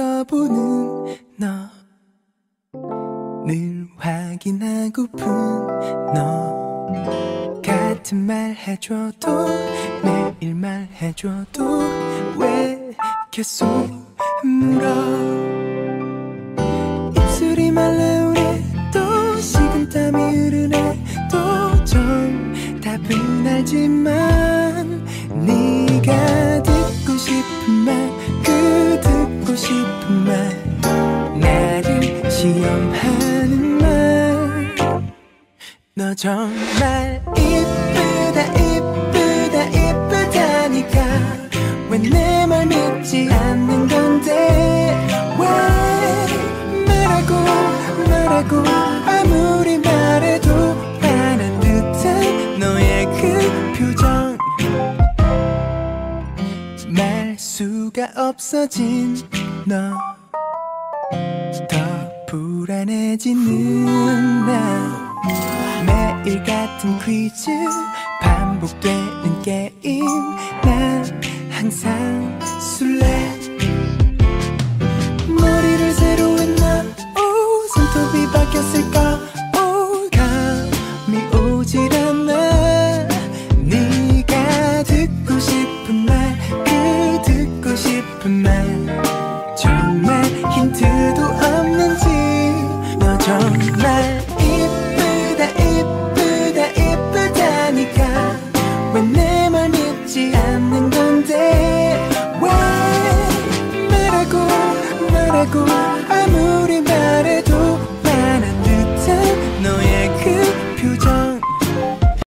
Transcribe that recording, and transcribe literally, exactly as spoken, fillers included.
바라보는 너, 늘 확인하고픈 너, 같은 말 해줘도 매일 말해줘도 왜 계속 물어. 입술이 말라오네 또 식은땀이 흐르네 또 좀 답은 알지만 네가 듣고 싶은 말 그 듣고 싶은 말 나를 시험하는 말 너 정말 이쁘다 이쁘다 이쁘다니까 왜 내 말 믿지 않는 건데 왜 말하고 말하고 아무리 말해도 화난 듯한 너의 그 표정 말 수가 없어진 너 더 불안해지는 나 매일 같은 퀴즈 반복되는 게임 난 항상 술래 머리를 새로 했나 오 손톱이 바뀌었을까 오 감이 오질 않아 네가 듣고 싶은 말 그 듣고 싶은 말 정말 힌트도 없는지 너 정말 이쁘다 이쁘다 이쁘다니까 왜 내 말 믿지 않는 건데 왜 말하고 말하고 아무